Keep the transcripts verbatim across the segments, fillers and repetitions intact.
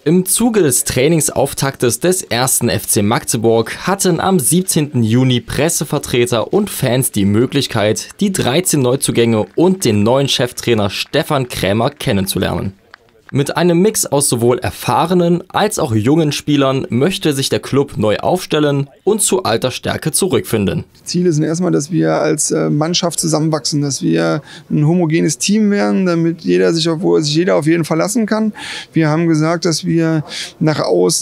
Im Zuge des Trainingsauftaktes des ersten F C Magdeburg hatten am siebzehnten Juni Pressevertreter und Fans die Möglichkeit, die dreizehn Neuzugänge und den neuen Cheftrainer Stefan Krämer kennenzulernen. Mit einem Mix aus sowohl erfahrenen als auch jungen Spielern möchte sich der Club neu aufstellen und zu alter Stärke zurückfinden. Ziele sind erstmal, dass wir als Mannschaft zusammenwachsen, dass wir ein homogenes Team werden, damit jeder sich auf, wo sich jeder auf jeden verlassen kann. Wir haben gesagt, dass wir nach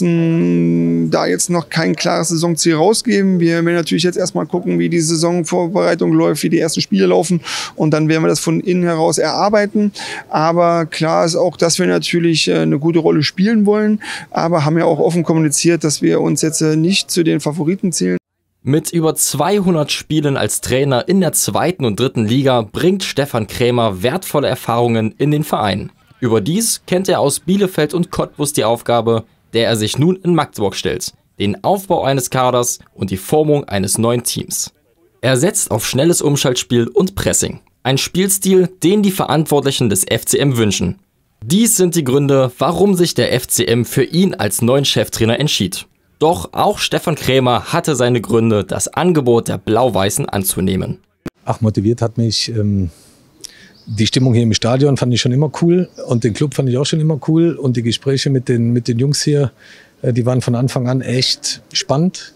außen da jetzt noch kein klares Saisonziel rausgeben. Wir werden natürlich jetzt erstmal gucken, wie die Saisonvorbereitung läuft, wie die ersten Spiele laufen und dann werden wir das von innen heraus erarbeiten. Aber klar ist auch, dass wir natürlich eine gute Rolle spielen wollen, aber haben ja auch offen kommuniziert, dass wir uns jetzt nicht zu den Favoriten zählen. Mit über zweihundert Spielen als Trainer in der zweiten und dritten Liga bringt Stefan Krämer wertvolle Erfahrungen in den Verein. Überdies kennt er aus Bielefeld und Cottbus die Aufgabe, der er sich nun in Magdeburg stellt: den Aufbau eines Kaders und die Formung eines neuen Teams. Er setzt auf schnelles Umschaltspiel und Pressing, ein Spielstil, den die Verantwortlichen des F C M wünschen. Dies sind die Gründe, warum sich der F C M für ihn als neuen Cheftrainer entschied. Doch auch Stefan Krämer hatte seine Gründe, das Angebot der Blau-Weißen anzunehmen. Ach, motiviert hat mich ähm, die Stimmung hier im Stadion, fand ich schon immer cool, und den Club fand ich auch schon immer cool, und die Gespräche mit den, mit den Jungs hier, äh, die waren von Anfang an echt spannend,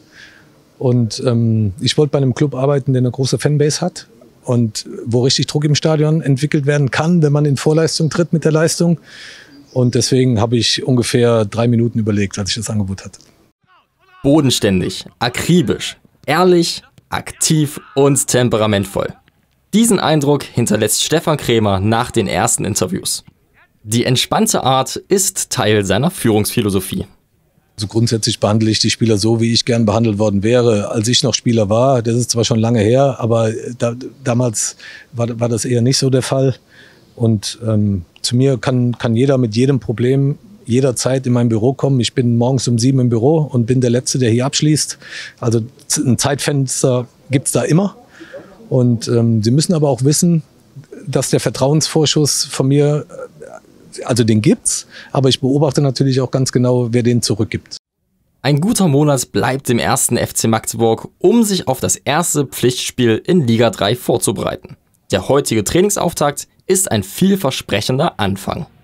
und ähm, ich wollte bei einem Club arbeiten, der eine große Fanbase hat und wo richtig Druck im Stadion entwickelt werden kann, wenn man in Vorleistung tritt mit der Leistung. Und deswegen habe ich ungefähr drei Minuten überlegt, als ich das Angebot hatte. Bodenständig, akribisch, ehrlich, aktiv und temperamentvoll. Diesen Eindruck hinterlässt Stefan Krämer nach den ersten Interviews. Die entspannte Art ist Teil seiner Führungsphilosophie. Also grundsätzlich behandle ich die Spieler so, wie ich gern behandelt worden wäre, als ich noch Spieler war. Das ist zwar schon lange her, aber da, damals war, war das eher nicht so der Fall. Und ähm, zu mir kann, kann jeder mit jedem Problem jederzeit in mein Büro kommen. Ich bin morgens um sieben im Büro und bin der Letzte, der hier abschließt. Also ein Zeitfenster gibt es da immer. Und ähm, Sie müssen aber auch wissen, dass der Vertrauensvorschuss von mir, also den gibt's, aber ich beobachte natürlich auch ganz genau, wer den zurückgibt. Ein guter Monat bleibt dem ersten F C Magdeburg, um sich auf das erste Pflichtspiel in Liga drei vorzubereiten. Der heutige Trainingsauftakt ist ein vielversprechender Anfang.